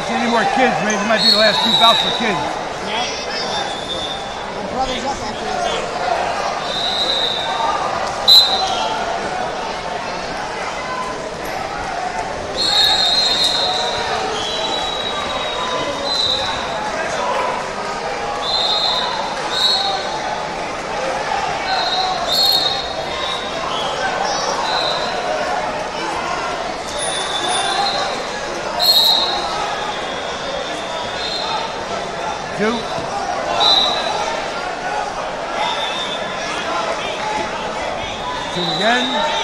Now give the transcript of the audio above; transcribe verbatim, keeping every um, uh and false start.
see any more kids. Maybe it might be the last two bouts for kids. Yeah. My brother's up after this one. Two. Two again.